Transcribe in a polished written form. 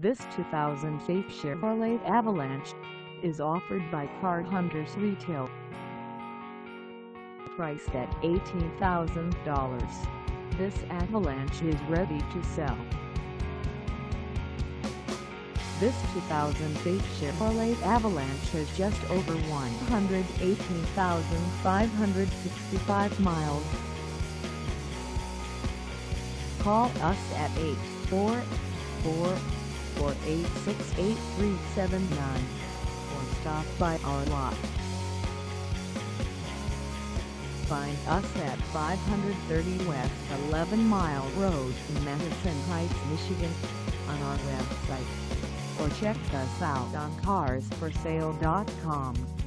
This 2008 Chevrolet Avalanche is offered by Car Hunterz Retail. Priced at $18,000, this Avalanche is ready to sell. This 2008 Chevrolet Avalanche has just over 118,565 miles. Call us at 844-486-8379 or stop by our lot. Find us at 530 West 11 Mile Road in Madison Heights, Michigan, on our website, or check us out on carsforsale.com.